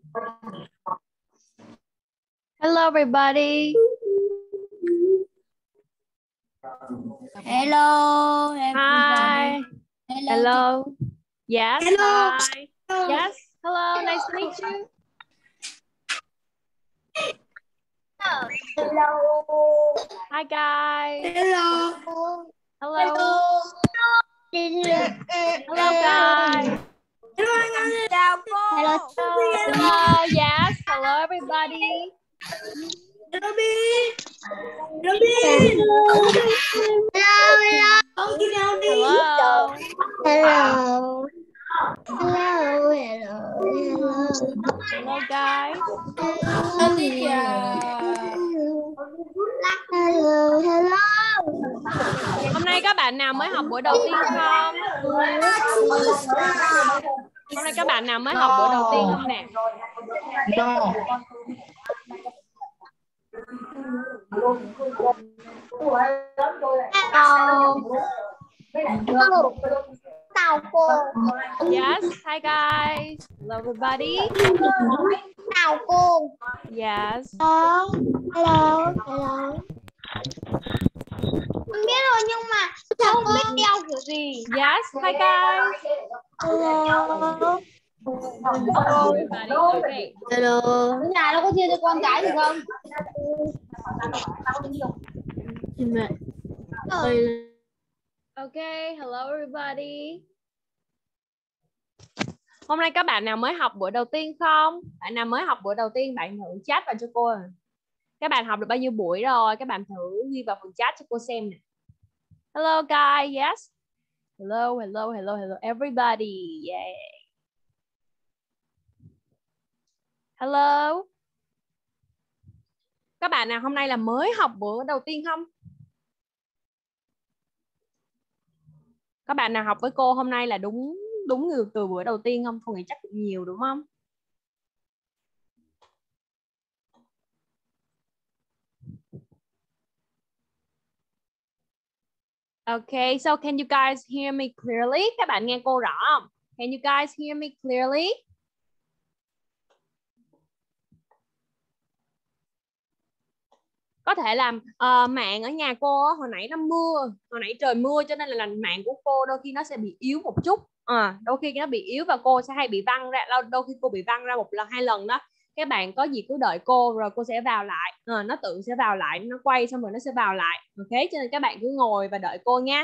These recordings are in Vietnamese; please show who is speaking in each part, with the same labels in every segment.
Speaker 1: Hello everybody.
Speaker 2: Hello,
Speaker 1: Hi. Hello. Yes.
Speaker 2: Hello.
Speaker 1: Hi. Yes. Hello. Nice to meet you.
Speaker 2: Hello.
Speaker 1: Hi guys.
Speaker 2: Hello.
Speaker 1: Hello. Hello guys.
Speaker 2: Chào cô. Hello.
Speaker 1: Hello. Yes. Hello everybody.
Speaker 2: Hello Bin. Hello Bin. Hello. Con đi nào đi.
Speaker 1: Hello.
Speaker 2: Hello. Hello. Hello.
Speaker 1: Hello guys.
Speaker 2: Con đi chào. Hello. Hello.
Speaker 1: Hôm nay các bạn nào mới học buổi đầu tiên không? Hôm nay các bạn nào mới học buổi đầu tiên không nè?
Speaker 2: No. Chào cô.
Speaker 1: Yes. Hi guys. Hello everybody.
Speaker 2: Chào cô.
Speaker 1: Yes.
Speaker 2: Hello. Hello. Không biết rồi nhưng mà không biết đeo kiểu gì.
Speaker 1: Yes. Hi guys.
Speaker 2: Hello.
Speaker 1: Hello everybody. Okay.
Speaker 2: Hello. Nhà nó có chia cho con cái gì không? Mẹ.
Speaker 1: Okay, hello everybody. Hôm nay các bạn nào mới học buổi đầu tiên không? Bạn nào mới học buổi đầu tiên bạn thử chat vào cho cô. Các bạn học được bao nhiêu buổi rồi? Các bạn thử ghi vào phần chat cho cô xem nè. Hello guys, yes. Hello, hello, hello, hello everybody. Yeah. Hello. Các bạn nào hôm nay là mới học bữa đầu tiên không? Các bạn nào học với cô hôm nay là đúng từ bữa đầu tiên không? Cô nghĩ chắc cũng nhiều đúng không? Okay, so can you guys hear me clearly? Các bạn nghe cô rõ không? Can you guys hear me clearly? Có thể là mạng ở nhà cô hồi nãy nó mưa, hồi nãy trời mưa cho nên là mạng của cô đôi khi nó sẽ bị yếu một chút. Đôi khi nó bị yếu và cô sẽ hay bị văng ra, đôi khi cô bị văng ra một lần hai lần đó. Các bạn có gì cứ đợi cô rồi cô sẽ vào lại, nó tự sẽ vào lại, nó quay xong rồi nó sẽ vào lại. Ok, cho nên các bạn cứ ngồi và đợi cô nha.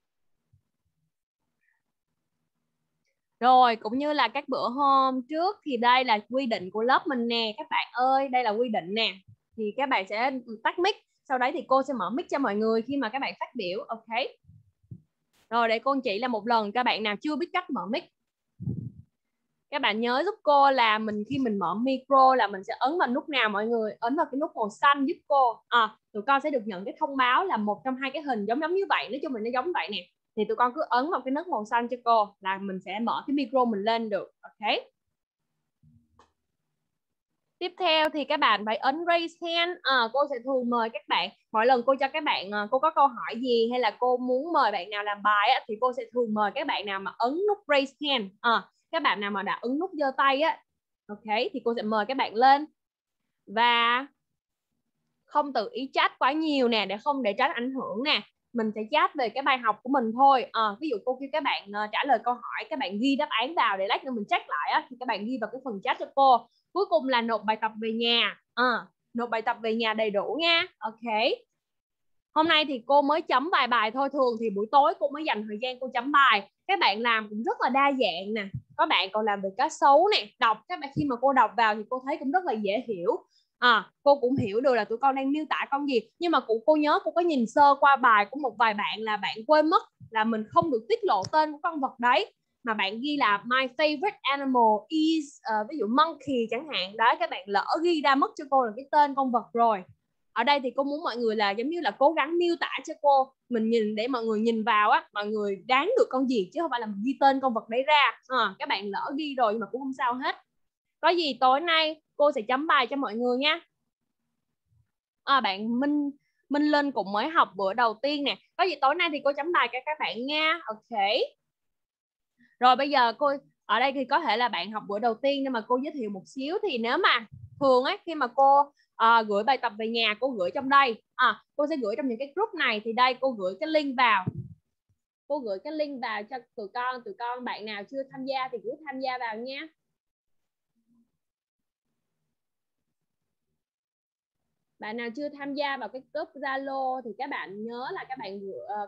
Speaker 1: Rồi cũng như là các bữa hôm trước thì đây là quy định của lớp mình nè các bạn ơi, đây là quy định nè. Thì các bạn sẽ tắt mic, sau đấy thì cô sẽ mở mic cho mọi người khi mà các bạn phát biểu. Ok. Rồi để cô chỉ là một lần các bạn nào chưa biết cách mở mic. Các bạn nhớ giúp cô là khi mình mở micro là mình sẽ ấn vào nút nào mọi người? Ấn vào cái nút màu xanh giúp cô. Tụi con sẽ được nhận cái thông báo là một trong hai cái hình giống như vậy, nói chung là nó giống vậy nè. Thì tụi con cứ ấn vào cái nút màu xanh cho cô là mình sẽ mở cái micro mình lên được. Ok. Tiếp theo thì các bạn phải ấn raise hand. Cô sẽ thường mời các bạn. Mỗi lần cô cho các bạn, cô có câu hỏi gì hay là cô muốn mời bạn nào làm bài á, thì cô sẽ thường mời các bạn nào mà ấn nút raise hand. Các bạn nào mà đã ấn nút giơ tay á, ok, thì cô sẽ mời các bạn lên. Và không tự ý chat quá nhiều nè, để tránh ảnh hưởng nè. Mình sẽ chat về cái bài học của mình thôi. Ví dụ cô kêu các bạn trả lời câu hỏi, các bạn ghi đáp án vào để lát nữa mình check lại á, thì các bạn ghi vào cái phần chat cho cô. Cuối cùng là nộp bài tập về nhà. Nộp bài tập về nhà đầy đủ nha. Ok. Hôm nay thì cô mới chấm vài bài thôi. Thường thì buổi tối cô mới dành thời gian cô chấm bài. Các bạn làm cũng rất là đa dạng nè. Có bạn còn làm về cá sấu nè. Đọc, các bạn khi mà cô đọc vào thì cô thấy cũng rất là dễ hiểu. Cô cũng hiểu được là tụi con đang miêu tả con gì. Nhưng mà cô nhớ cô có nhìn sơ qua bài của một vài bạn là bạn quên mất là mình không được tiết lộ tên của con vật đấy. Mà bạn ghi là my favorite animal is ví dụ monkey chẳng hạn. Đó, các bạn lỡ ghi ra mất cho cô là cái tên con vật rồi. Ở đây thì cô muốn mọi người là giống như là cố gắng miêu tả cho cô, mình nhìn để mọi người nhìn vào á, mọi người đoán được con gì chứ không phải là mình ghi tên con vật đấy ra. Các bạn lỡ ghi rồi nhưng mà cũng không sao hết. Có gì tối nay cô sẽ chấm bài cho mọi người nha. Bạn Minh Linh cũng mới học bữa đầu tiên nè. Có gì tối nay thì cô chấm bài cho các bạn nha. Ok. Rồi bây giờ ở đây thì có thể là bạn học bữa đầu tiên, nhưng mà cô giới thiệu một xíu. Thì nếu mà thường ấy, khi mà cô gửi bài tập về nhà, cô gửi trong đây, cô sẽ gửi trong những cái group này. Thì đây cô gửi cái link vào, cô gửi cái link vào cho tụi con. Bạn nào chưa tham gia thì cứ tham gia vào nha. Bạn nào chưa tham gia vào cái group Zalo thì các bạn nhớ là các bạn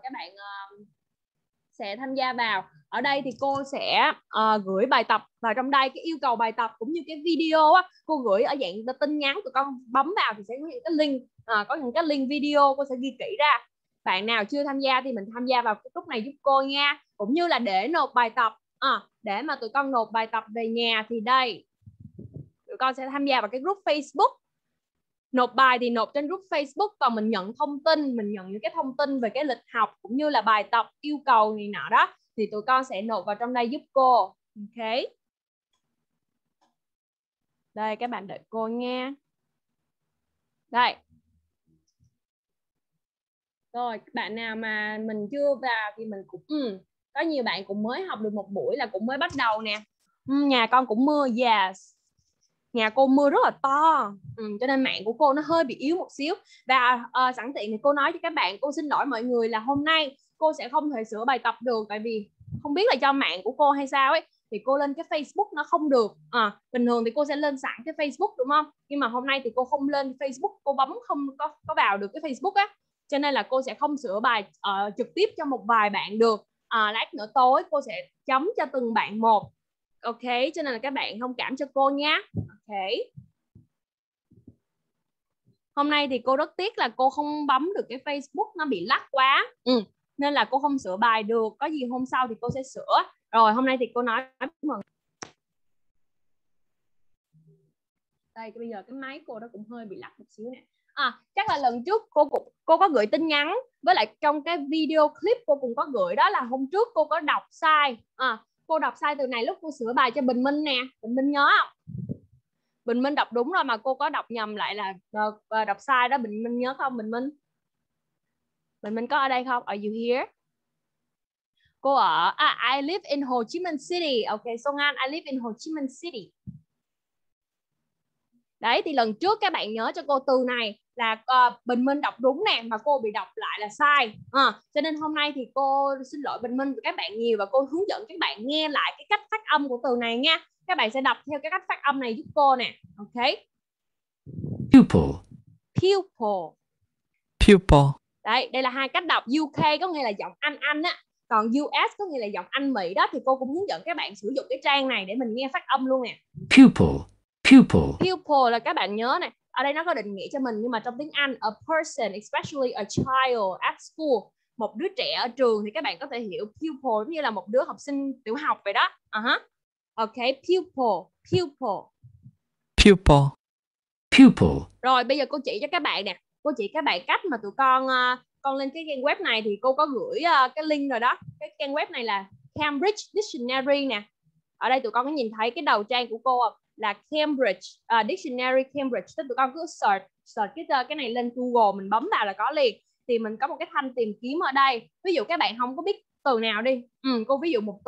Speaker 1: sẽ tham gia vào. Ở đây thì cô sẽ gửi bài tập vào trong đây, cái yêu cầu bài tập cũng như cái video á, cô gửi ở dạng tin nhắn, tụi con bấm vào thì sẽ có những cái link, có những cái link video cô sẽ ghi kỹ ra. Bạn nào chưa tham gia thì mình tham gia vào cái group này giúp cô nha. Cũng như là để nộp bài tập, để mà tụi con nộp bài tập về nhà thì đây, tụi con sẽ tham gia vào cái group Facebook. Nộp bài thì nộp trên group Facebook, còn mình nhận thông tin, mình nhận những cái thông tin về cái lịch học cũng như là bài tập, yêu cầu này nọ đó, thì tụi con sẽ nộp vào trong đây giúp cô. Ok. Đây các bạn đợi cô nha. Đây. Rồi, bạn nào mà mình chưa vào thì mình cũng có nhiều bạn cũng mới học được một buổi là cũng mới bắt đầu nè. Nhà con cũng mưa, yes. Nhà cô mưa rất là to, cho nên mạng của cô nó hơi bị yếu một xíu. Và sẵn tiện thì cô nói cho các bạn, cô xin lỗi mọi người là hôm nay cô sẽ không thể sửa bài tập được, tại vì không biết là do mạng của cô hay sao ấy, thì cô lên cái Facebook nó không được. Bình thường thì cô sẽ lên sẵn cái Facebook đúng không, nhưng mà hôm nay thì cô không lên Facebook, cô bấm không có vào được cái Facebook á, cho nên là cô sẽ không sửa bài trực tiếp cho một vài bạn được. Lát nữa tối cô sẽ chấm cho từng bạn một. Ok, cho nên là các bạn thông cảm cho cô nhé. Ok. Hôm nay thì cô rất tiếc là cô không bấm được cái Facebook, nó bị lắc quá. Nên là cô không sửa bài được. Có gì hôm sau thì cô sẽ sửa. Rồi hôm nay thì cô nói mừng. Đây bây giờ cái máy cô nó cũng hơi bị lắc một xíu nè. Chắc là lần trước cô có gửi tin nhắn, với lại trong cái video clip cô cũng có gửi, đó là hôm trước cô có đọc sai. Cô đọc sai từ này lúc cô sửa bài cho Bình Minh nè. Bình Minh nhớ không? Bình Minh đọc đúng rồi mà cô có đọc nhầm lại là đọc sai đó. Bình Minh nhớ không? Bình Minh có ở đây không? Are you here? Cô ở I live in Ho Chi Minh City. Ok, Song An, I live in Ho Chi Minh City. Đấy, thì lần trước các bạn nhớ cho cô từ này là Bình Minh đọc đúng nè, mà cô bị đọc lại là sai. Cho nên hôm nay thì cô xin lỗi Bình Minh và các bạn nhiều, và cô hướng dẫn các bạn nghe lại cái cách phát âm của từ này nha. Các bạn sẽ đọc theo cái cách phát âm này giúp cô nè. Ok.
Speaker 3: Pupil.
Speaker 1: Pupil.
Speaker 3: Pupil.
Speaker 1: Đấy, đây là hai cách đọc. UK có nghĩa là giọng Anh á, còn US có nghĩa là giọng Anh Mỹ đó. Thì cô cũng hướng dẫn các bạn sử dụng cái trang này để mình nghe phát âm luôn nè.
Speaker 3: Pupil. Pupil.
Speaker 1: Pupil là các bạn nhớ này, ở đây nó có định nghĩa cho mình, nhưng mà trong tiếng Anh, a person, especially a child at school, một đứa trẻ ở trường, thì các bạn có thể hiểu pupil giống như là một đứa học sinh tiểu học vậy đó. Ok, pupil. Pupil.
Speaker 3: Pupil. Pupil.
Speaker 1: Rồi bây giờ cô chỉ cho các bạn nè, cô chỉ các bạn cách mà tụi con lên cái trang web này, thì cô có gửi cái link rồi đó. Cái trang web này là Cambridge Dictionary nè. Ở đây tụi con có nhìn thấy cái đầu trang của cô là Cambridge Dictionary Cambridge. Tức tụi con cứ search cái này lên Google, mình bấm vào là có liền. Thì mình có một cái thanh tìm kiếm ở đây. Ví dụ các bạn không có biết từ nào đi, cô ví dụ một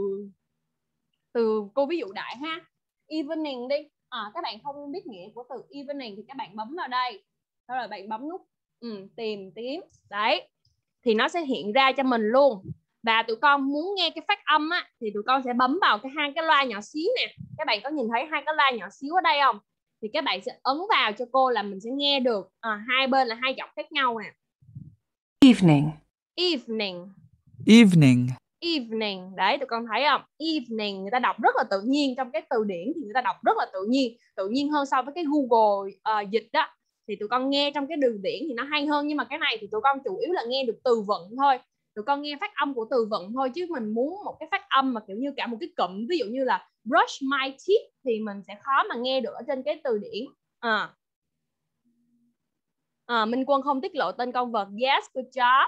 Speaker 1: từ cô ví dụ đại ha, evening đi. Các bạn không biết nghĩa của từ evening thì các bạn bấm vào đây, sau rồi bạn bấm nút tìm kiếm. Đấy, thì nó sẽ hiện ra cho mình luôn. Và tụi con muốn nghe cái phát âm á, thì tụi con sẽ bấm vào hai cái loa nhỏ xíu nè. Các bạn có nhìn thấy hai cái loa nhỏ xíu ở đây không? Thì các bạn sẽ ấn vào cho cô là mình sẽ nghe được. Hai bên là hai giọng khác nhau nè.
Speaker 3: Evening.
Speaker 1: Evening.
Speaker 3: Evening.
Speaker 1: Evening. Đấy, tụi con thấy không? Evening người ta đọc rất là tự nhiên. Trong cái từ điển thì người ta đọc rất là tự nhiên hơn so với cái Google dịch đó. Thì tụi con nghe trong cái từ điển thì nó hay hơn. Nhưng mà cái này thì tụi con chủ yếu là nghe được từ vựng thôi. Tụi con nghe phát âm của từ vựng thôi, chứ mình muốn một cái phát âm mà kiểu như cả một cái cụm, ví dụ như là brush my teeth, thì mình sẽ khó mà nghe được ở trên cái từ điển. Minh Quân không tiết lộ tên con vật. Yes, good job.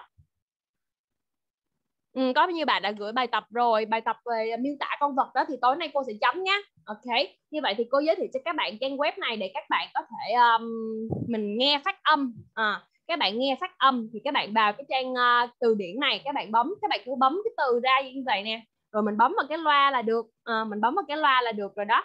Speaker 1: Có bao nhiêu bạn đã gửi bài tập rồi, bài tập về miêu tả con vật đó, thì tối nay cô sẽ chấm nhé. Ok, như vậy thì cô giới thiệu cho các bạn trang web này để các bạn có thể mình nghe phát âm. Các bạn nghe phát âm thì các bạn vào cái trang từ điển này, các bạn cứ bấm cái từ ra như vậy nè. Rồi mình bấm vào cái loa là được. Mình bấm vào cái loa là được rồi đó.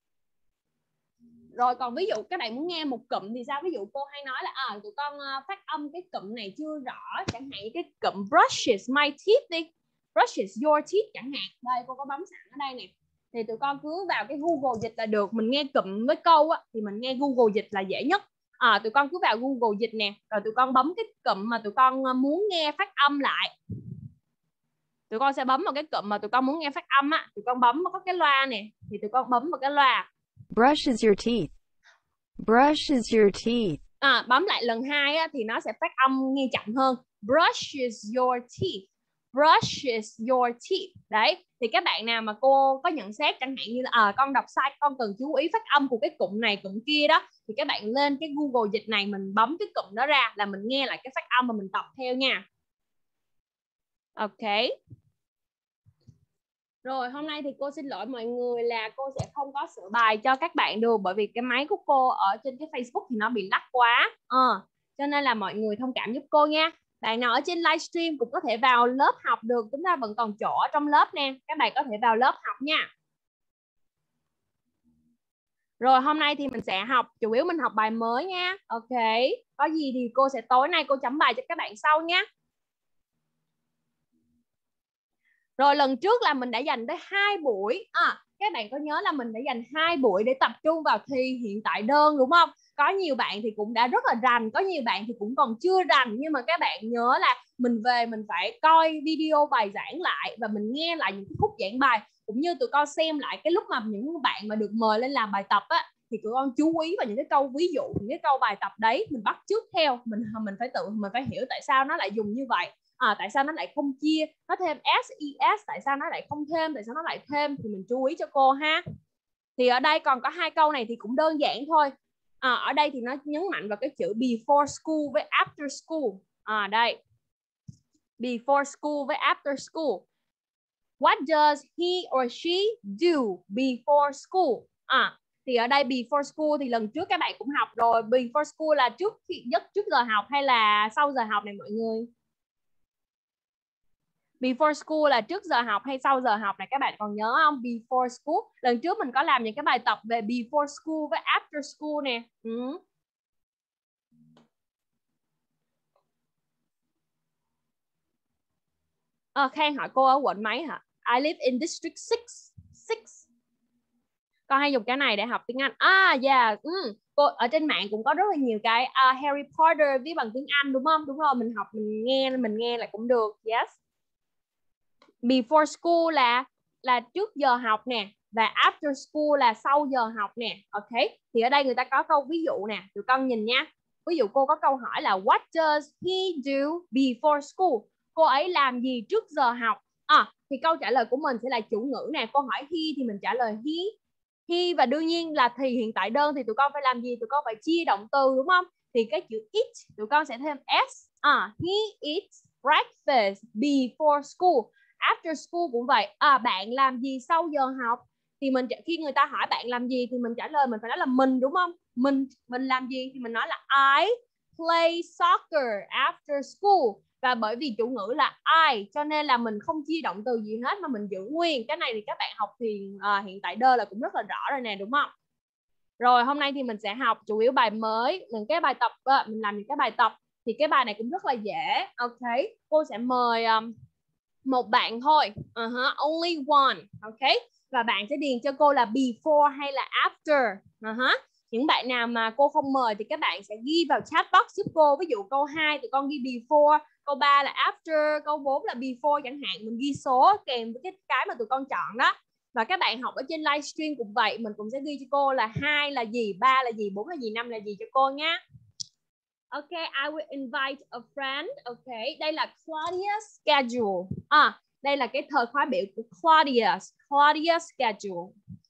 Speaker 1: Rồi còn ví dụ các bạn muốn nghe một cụm thì sao? Ví dụ cô hay nói là tụi con phát âm cái cụm này chưa rõ, chẳng hạn cái cụm brushes my teeth đi, brushes your teeth chẳng hạn. Đây cô có bấm sẵn ở đây nè. Thì tụi con cứ vào cái Google dịch là được. Mình nghe cụm với câu á, thì mình nghe Google dịch là dễ nhất. Tụi con cứ vào Google dịch nè, rồi tụi con bấm cái cụm mà tụi con muốn nghe phát âm lại. Tụi con sẽ bấm vào cái cụm mà tụi con muốn nghe phát âm á, tụi con bấm có cái loa nè, thì tụi con bấm vào cái loa.
Speaker 4: Brushes your teeth. Brushes your teeth.
Speaker 1: Bấm lại lần 2 á, thì nó sẽ phát âm nghe chậm hơn. Brushes your teeth. Brushes your teeth. Đấy, thì các bạn nào mà cô có nhận xét chẳng hạn như là con đọc sai, con cần chú ý phát âm của cái cụm này cụm kia đó, thì các bạn lên cái Google dịch này, mình bấm cái cụm đó ra là mình nghe lại cái phát âm mà mình tập theo nha. Ok. Rồi hôm nay thì cô xin lỗi mọi người là cô sẽ không có sửa bài cho các bạn được, bởi vì cái máy của cô ở trên cái Facebook thì nó bị lắc quá. Cho nên là mọi người thông cảm giúp cô nha. Bạn nào ở trên livestream cũng có thể vào lớp học được, chúng ta vẫn còn chỗ ở trong lớp nè. Các bạn có thể vào lớp học nha. Rồi hôm nay thì mình sẽ học, chủ yếu mình học bài mới nha. Ok. Có gì thì cô sẽ tối nay cô chấm bài cho các bạn sau nha. Rồi lần trước là mình đã dành tới 2 buổi. Các bạn có nhớ là mình đã dành 2 buổi để tập trung vào thi hiện tại đơn đúng không? Có nhiều bạn thì cũng đã rất là rành, có nhiều bạn thì cũng còn chưa rành. Nhưng mà các bạn nhớ là mình về mình phải coi video bài giảng lại và mình nghe lại những cái khúc giảng bài. Cũng như tụi con xem lại cái lúc mà những bạn mà được mời lên làm bài tập á, thì tụi con chú ý vào những cái câu ví dụ, những cái câu bài tập đấy, mình bắt chước theo. Mình phải hiểu tại sao nó lại dùng như vậy. Tại sao nó lại không chia, nó thêm SES, tại sao nó lại không thêm, tại sao nó lại thêm, thì mình chú ý cho cô ha. Thì ở đây còn có 2 câu này thì cũng đơn giản thôi. Ở đây thì nó nhấn mạnh vào cái chữ before school với after school. Đây, before school với after school. What does he or she do before school? Thì ở đây before school thì lần trước các bạn cũng học rồi. Before school là trước giờ học hay là sau giờ học này mọi người? Before school là trước giờ học hay sau giờ học này, các bạn còn nhớ không? Before school. Lần trước mình có làm những cái bài tập về before school với after school nè. Khang hỏi cô ở quận mấy hả? I live in district 6. Con hay dùng cái này để học tiếng Anh. Yeah. Cô ở trên mạng cũng có rất là nhiều cái Harry Potter viết bằng tiếng Anh đúng không? Đúng rồi, mình học mình nghe lại cũng được. Yes. Before school là trước giờ học nè, và after school là sau giờ học nè. Ok. Thì ở đây người ta có câu ví dụ nè, tụi con nhìn nha. Ví dụ cô có câu hỏi là what does he do before school? Cô ấy làm gì trước giờ học? Thì câu trả lời của mình sẽ là chủ ngữ nè. Cô hỏi he thì mình trả lời he, và đương nhiên là thì hiện tại đơn thì tụi con phải làm gì? Tụi con phải chia động từ đúng không? Thì cái chữ eat tụi con sẽ thêm s. He eats breakfast before school. After school cũng vậy. Bạn làm gì sau giờ học? Thì khi người ta hỏi bạn làm gì thì mình trả lời, mình phải nói là mình đúng không? Mình làm gì thì mình nói là I play soccer after school. Và bởi vì chủ ngữ là I cho nên là mình không chia động từ gì hết mà mình giữ nguyên. Cái này thì các bạn học thì hiện tại đơn là cũng rất là rõ rồi nè đúng không? Rồi hôm nay thì mình sẽ học chủ yếu bài mới, những cái bài tập mình làm những cái bài tập. Thì cái bài này cũng rất là dễ. Ok, cô sẽ mời một bạn thôi. Only one. Ok, và bạn sẽ điền cho cô là before hay là after. Những bạn nào mà cô không mời thì các bạn sẽ ghi vào chat box giúp cô. Ví dụ câu 2 tụi con ghi before, câu 3 là after, câu 4 là before chẳng hạn. Mình ghi số kèm với cái mà tụi con chọn đó. Và các bạn học ở trên livestream cũng vậy, mình cũng sẽ ghi cho cô là 2 là gì, 3 là gì, 4 là gì, 5 là gì cho cô nha. Ok, I will invite a friend. Ok, đây là Claudia's schedule. Đây là cái thời khóa biểu của Claudia's schedule.